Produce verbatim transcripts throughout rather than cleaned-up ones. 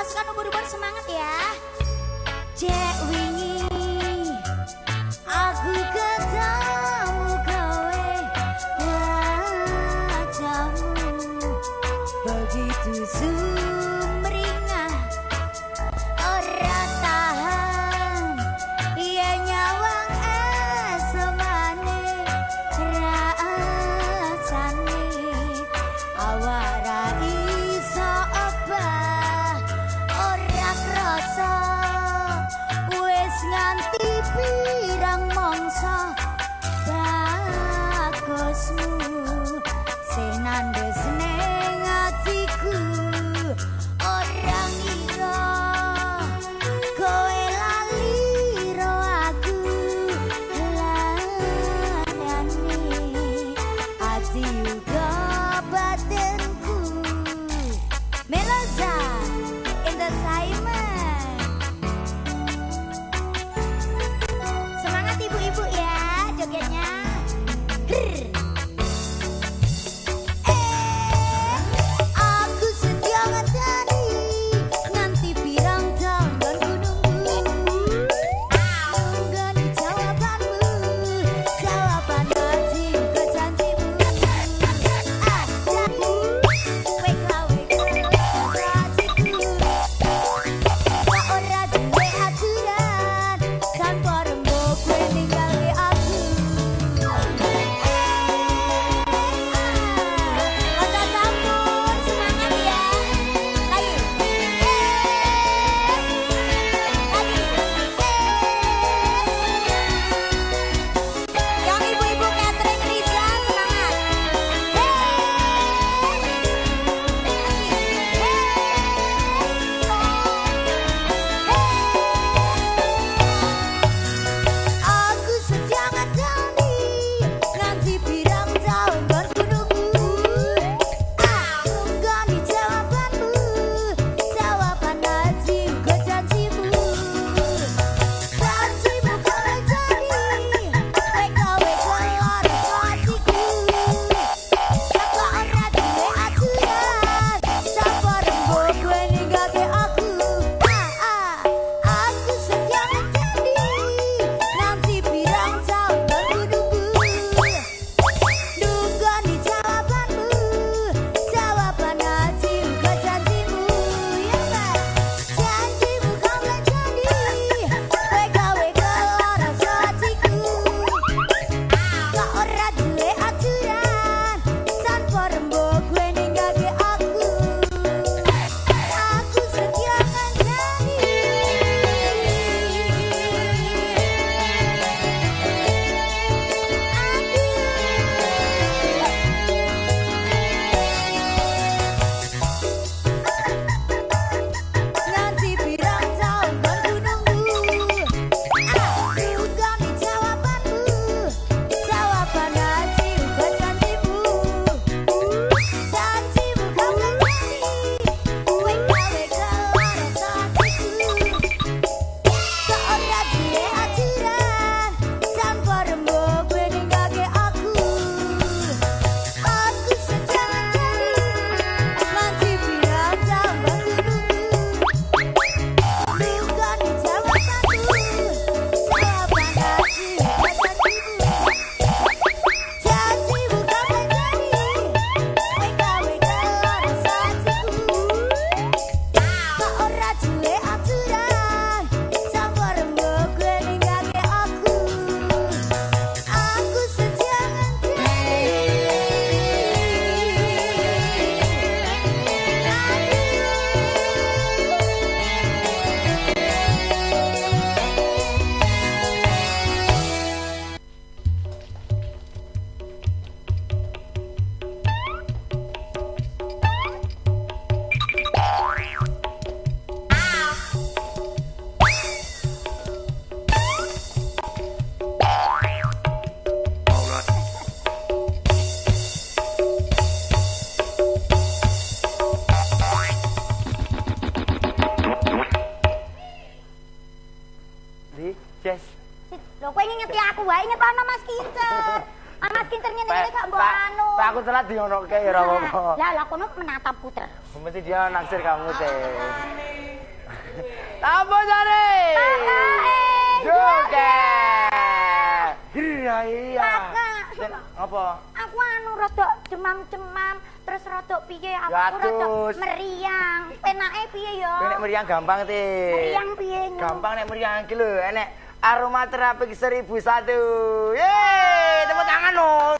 pasukan ubur-ubur semangat ya. Cek wingi aku ketemu kowe, wajahmu begitu sumringah, ora tahan iya nyawang esomane rasane awara iso obah ora krasa wis nganti pirang mangsa bagusmu senandes ning atiku ora ngira kowe lali ro aku lanani ati uga batinku Meloza Entertainment. Semangat ibu-ibu ya jogetnya. Grrr. Aku setia ngadani nanti pirang tahun ku nunggu nunggani jawabanmu, jawaban hati ke janjimu. Ah jadi weka weka hatiku gak ora duwe aturan tanpa rembuk kowe ninggali aku. Kota campur semangat ya. Lagi. Lagi. Yang ibu-ibu Catherine Riza semangat. Aku setia ngadani nanti pirang tahun kan ku nunggu ah nunggani jawabanmu, jawaban hati ke janjimu. Janjimu kowe jadi weka-weka laras hatiku gak ora duwe aturan tanpa rembuk kowe ninggalke aku. Ah ah aku setia ngadani nanti pirang tahun kan ku nunggu nunggani jawabanmu, jawaban hatimu ke janjimu. Ya Mbak, janjimu kamu jadi weka-weka laras hatiku gak ora duwe aturan tanpa rembuk kowe ninggalke aku. Aku setia ngadani. Nanti pirang tahun kan ku nunggu ah nunggani jawabanmu, jawaban hatimu ke janjimu. Janjimu kamu jadi weka-weka laras hatiku gak ora duwe aturan tanpa rembuk kowe ninggalke aku. Aku setia ngadani nanti pirang tahun kan ku nunggu nunggani jawabanmu, jawaban hatimu ke janjimu. Janjimu kamu jadi weka-weka laras hatiku gak ora duwe aturan tanpa rembuk kowe ninggalke aku. Aku setia Di, Jess. Lho kowe ngingeti aku wae inget ana Mas Kincer. Ah Mas Kincer ngene-ngene gak mbok anu. Pak aku telat dionoke ya ora apa-apa. Lah lah kono menatapku terus. Mesti dia naksir kamu teh. Tambah Sari. Joget. Iya iya. Apa? Aku anu rada demam-demam, terus rada piye aku rada meriang. Penake piye ya? Nek meriang gampang, Ti. Meriang piye? Gampang nek meriang iki lho, enek aromaterapi seribu satu. Yeay, tepuk tangan lho.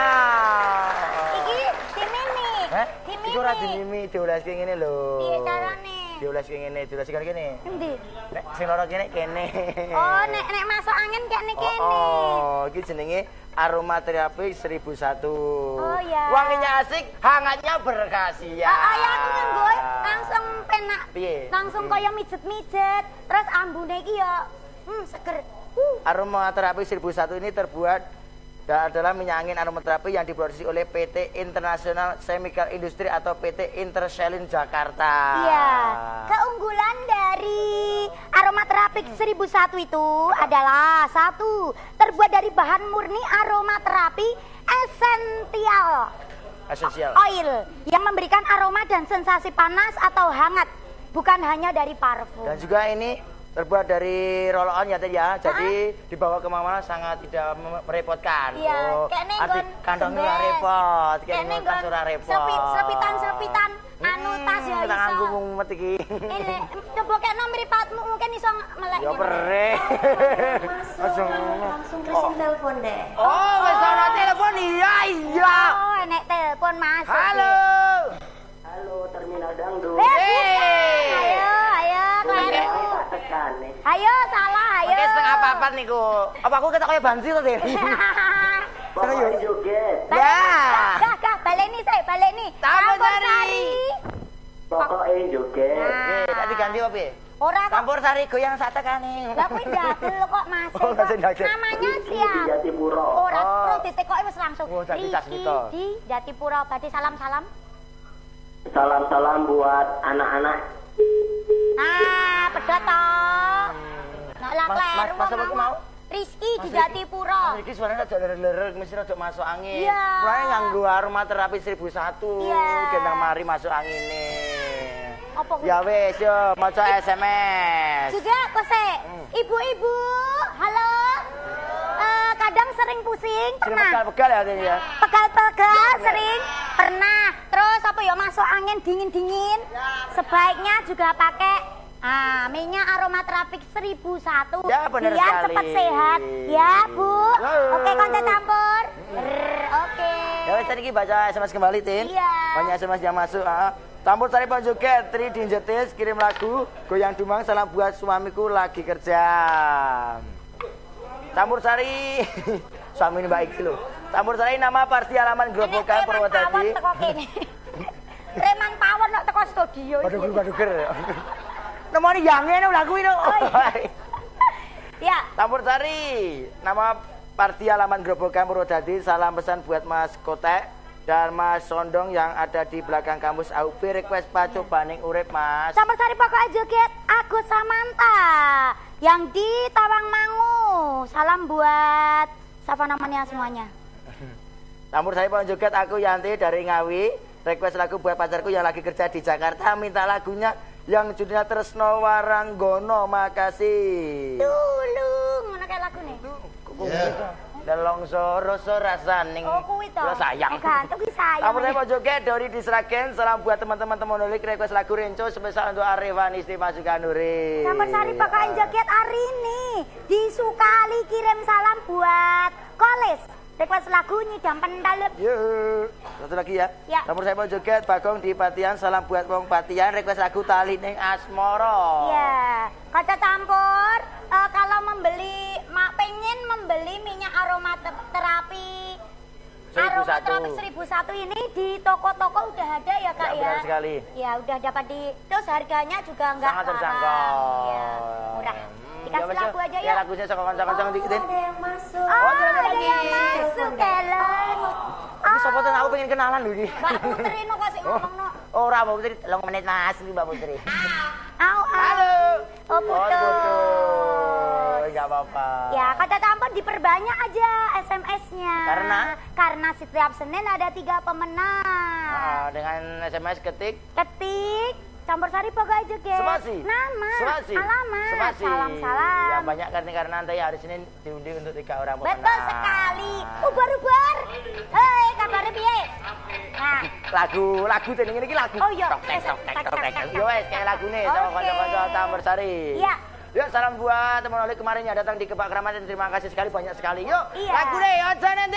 Nah. Iki dimimi. Hah? Dimimi. Iku ora dimimi, dioleske ngene lho. Piye carane? Dioleske ngene, dioleske kene. Endi? Nek sing lara kene kene. Oh, nek nek masuk angin kene kene. Oh, iki jenenge aromaterapi seribu satu. Oh ya. Wanginya asik, hangatnya berkhasiat. Ah, ya aku nganggo langsung penak. Piye? Langsung kaya mijet-mijet. Terus ambune iki ya hmm seger. Uh. Aromaterapi seribu satu ini terbuat dan adalah minyak angin aromaterapi yang diproduksi oleh P T International Chemical Industry atau P T Interselin Jakarta. Iya. Keunggulan dari aromaterapi seribu satu itu adalah satu, terbuat dari bahan murni aromaterapi esensial. Esensial. Oil yang memberikan aroma dan sensasi panas atau hangat, bukan hanya dari parfum. Dan juga ini terbuat dari roll-on ya Teh ya. Jadi dibawa kemana-mana sangat tidak merepotkan. Iya, oh, kene arti kantongnya ora repot, kene tas ora repot. Sepitan-sepitan anu tas ya iso. Tanganku mumet iki. Ini coba kena mripatmu mungkin iso melek. Ya pereh. Langsung langsung Kristin telepon deh. Oh, wis ana telepon iya iya. Oh, enek telepon masuk. Halo. Halo, terminal dangdut. Hei. Ayo, ayo, Claire. Tekan nih. Ayo, salah, ayo. Oke, setengah papat niku. Apa aku ketok kaya bansi to, Dek? Pokoknya joget. Ya. Dah, dah, baleni saya, baleni. Tambah Campur Sari. Pokoknya joget. Oke, tak diganti apa piye? Ora kok. Campur sari goyang satekane. Lah kuwi ndadel kok Mas. Oh, masih ndadel. Namanya Di siap. Jatipuro. Ora Oh. perlu ditekoki wis langsung. Oh, dadi tas Riki gitu. di Jatipuro. Badhe salam-salam. Salam-salam buat anak-anak. Ah, pedot to. Nak lah Mas- Claire. mas- mas apa ku mau? Rizky di Mas Jatipuro. Oh, iki suaranya rada lerek-lerek, mesti rada masuk angin. Iya. Mulane nganggo aromaterapi seribu satu. Iya. Gendang mari masuk angine. Apa kuwi? Ya wis, yo maca S M S. Juga kose. Hmm. Ibu-ibu, halo. Eh, kadang sering pusing, Sering pernah. pegal-pegal ya Tin ya. Pegal-pegal sering pernah. Terus apa ya masuk angin dingin-dingin. Sebaiknya juga pakai ah, minyak aromaterapi seribu satu. Ya, bener biar sekali. cepat sehat. Ya, Bu. Halo. Oke, konten campur. Brr, Oke. Ya wis tadi iki baca S M S kembali, Tin. Iya. Banyak S M S yang masuk, ah. Campur sari joget, Tri Dinjetis, kirim lagu, goyang dumang, salam buat suamiku lagi kerja. Campur sari, suami ini baik lho. Campur sari nama parti halaman Grobogan Purwodadi. Preman pawon kok teko studio iki. Waduh, waduh, ger. Nemoni yang ngene lagu ini. Ya. Campur sari, nama parti halaman Grobogan Purwodadi, salam pesan buat Mas Kotek dan Mas Sondong yang ada di belakang kampus A U B. Request pacu baning urip, Mas. Campur sari pokok joget Agus Samanta yang di Tawangmangu. Salam buat siapa namanya semuanya. Campur sari pokok joget aku Yanti dari Ngawi. Request lagu buat pacarku yang lagi kerja di Jakarta. Minta lagunya yang judulnya Tresno Waranggono. Makasih. Tulung, ngono kayak lagu nih. Delong soro rasaning. Oh, kuwi to. Lo sayang. Eh, gantung ki sayang. Campur sari pokok joget dari di Sragen. Salam buat teman-teman temonolik. Request lagu Renco spesial untuk Arifan Istifa Sukanuri. Campur sari pokok joget hari ini di Sukali kirim salam buat Kolis. Request lagu Nyidam Pentalep. Yuk, satu lagi ya. Ya. Campur saya mau joget, Bagong di Patian, salam buat wong Patian, request lagu Tali ning Asmoro. Iya, kaca campur. eh, kalau membeli, mak pengen membeli minyak aromaterapi seribu satu. aromaterapi seribu satu ini di toko-toko udah ada ya kak Ya, ya. benar sekali. Ya udah dapat di, terus harganya juga enggak Sangat terjangkau. Ya, murah. Dikasih Ya, lagu aja ya. ya. Lagunya sokong-sokong dikitin. Ada yang masuk. Oh, Oh, ada ada lagi. yang masuk Ellen. Tapi sopo ten aku pengen kenalan lho iki. Mbak Putri no kasih ngomong no. Ora Mbak Putri, telung menit Mas iki Mbak Putri. Au, au. Halo. Oh, betul. Enggak apa-apa. Ya, kata campur diperbanyak aja S M S-nya. Karena? Karena setiap Senin ada tiga pemenang. Ah, dengan S M S ketik Ketik Campur Sari pokoknya juga. Semasi. Nama. Semasi. Alamat. Semasi. Salam-salam. Ya banyak karena karena nanti hari Senin diundi untuk tiga orang pemenang. Betul sekali. Ubar-ubar. Hei, kabarnya piye? Nah, Lagu, lagu tadi ini lagu. Oh iya. Tok tek tok tek tok tek. Tak, tak, Yo wes kayak lagu nih sama Oke. kanca-kanca Campur Sari. Iya. Yuk salam buat teman Oli kemarin yang datang di Kebak Keramat. Terima kasih sekali banyak sekali. Yuk Iya. lagu deh, ojo